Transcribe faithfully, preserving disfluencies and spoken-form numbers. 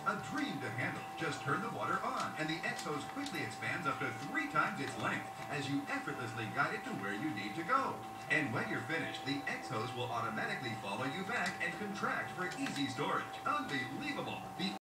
A dream to handle. Just turn the water on, and the X-Hose quickly expands up to three times its length as you effortlessly guide it to where you need to go. And when you're finished, the X-Hose will automatically follow you back and contract for easy storage. Unbelievable! The